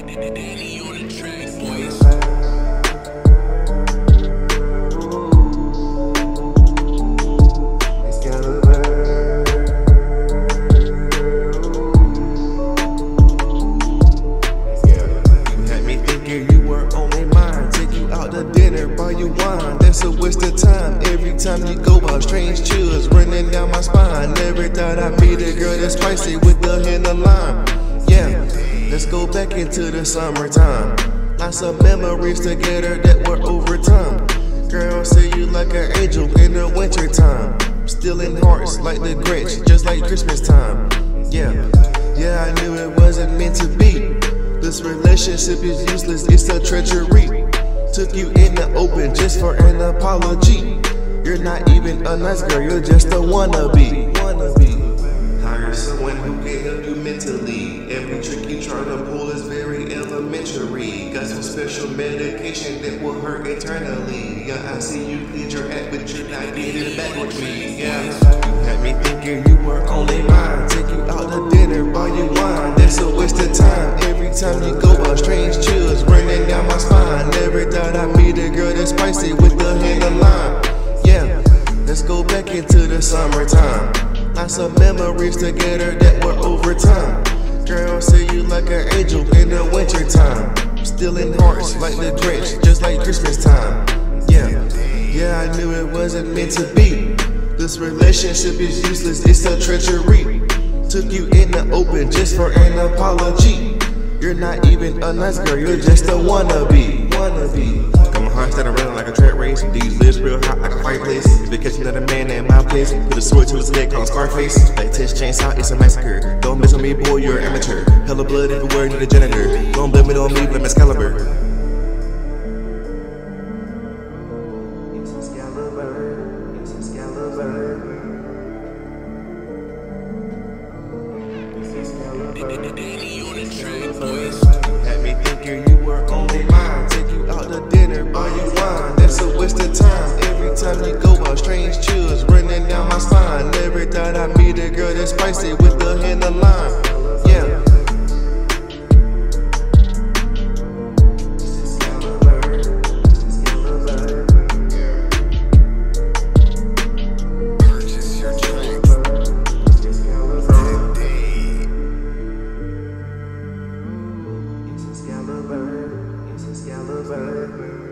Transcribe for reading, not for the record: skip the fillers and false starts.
Danny on the track, boys. Buy you wine, that's a waste of time. Every time you go out, strange chills running down my spine. Never thought I'd meet a girl that's spicy with the hint of lime. Yeah, let's go back into the summertime. Lots of memories together that were over time. Girl, see you like an angel in the winter time. Stealing hearts like the Grinch, just like Christmas time. Yeah, I knew it wasn't meant to be. This relationship is useless, it's a treachery. Took you in the open just for an apology. You're not even a nice girl, you're just a wannabe. Hire someone who can help you mentally. Every trick you try to pull is very elementary. Got some special medication that will hurt eternally. Yeah, I see you plead your act, but you're not getting back with me. Yeah, you had me thinking you were only mine. Take you out to dinner, buy you wine. That's a waste of time. Every time you go out, strange chills running down my spine. Never thought I'd meet a girl that's spicy with the hint of lime. Yeah, let's go back into the summertime. Lots of memories together that were over time. Girl, see you like an angel in the winter time. Stealing hearts like the Grinch, just like Christmas time. Yeah, I knew it wasn't meant to be. This relationship is useless, it's a treachery. Took you in the open just for an apology. You're not even a nice girl, you're just a wannabe. Got my heart started running like a track race. These lips real hot like a fireplace. If you catch another man at my place, put a sword to his neck, call him Scarface. Like Test Chainsaw, it's a massacre. Don't mess with me, boy, you're an amateur. Hella blood everywhere, need a janitor. Don't blame it on me, blame Excalibur. Danny on the track, boys. Had me thinking you were only mine. Take you out to dinner, buy you wine. That's a waste of time. Every time you go out, strange chills running down my spine. Never thought I'd meet a girl that's spicy with the hint of lime. Yeah. Excalibur.